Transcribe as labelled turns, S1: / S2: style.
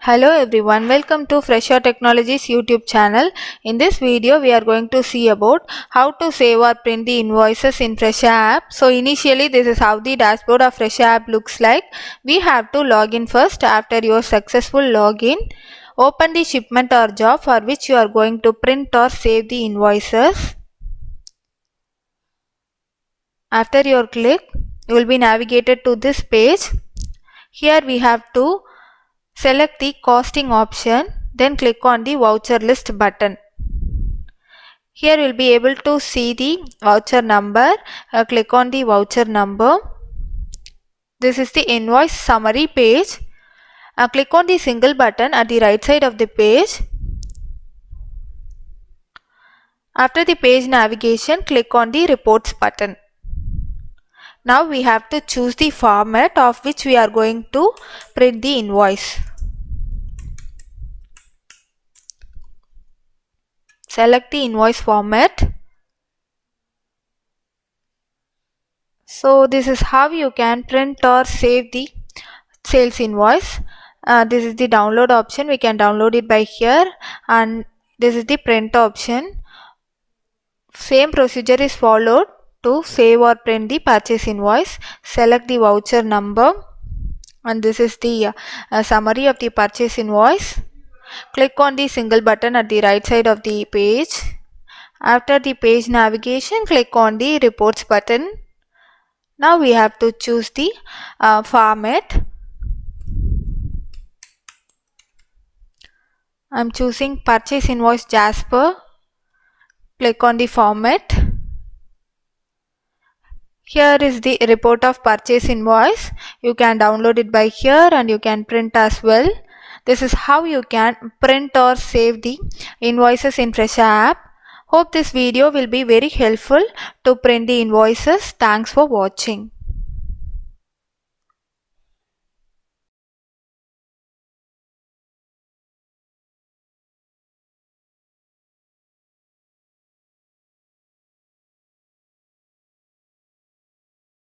S1: Hello everyone, welcome to Fresher Technologies YouTube channel. In this video, we are going to see about how to save or print the invoices in Fresher app. So initially, this is how the dashboard of Fresher app looks like. We have to log in first. After your successful login, open the shipment or job for which you are going to print or save the invoices. After your click, you will be navigated to this page. Here we have to select the costing option, then click on the voucher list button. Here you will be able to see the voucher number. Click on the voucher number. This is the invoice summary page. Click on the single button at the right side of the page. After the page navigation, click on the reports button. Now we have to choose the format of which we are going to print the invoice. Select the invoice format. So this is how you can print or save the sales invoice. This is the download option. We can download it by here, and this is the print option. Same procedure is followed to save or print the purchase invoice. Select the voucher number, and this is the summary of the purchase invoice. Click on the single button at the right side of the page. After the page navigation, click on the reports button. Now we have to choose the format. I am choosing purchase invoice Jasper. Click on the format. Here is the report of purchase invoice. You can download it by here and you can print as well. This is how you can print or save the invoices in Fresher app. Hope this video will be very helpful to print the invoices. Thanks for watching.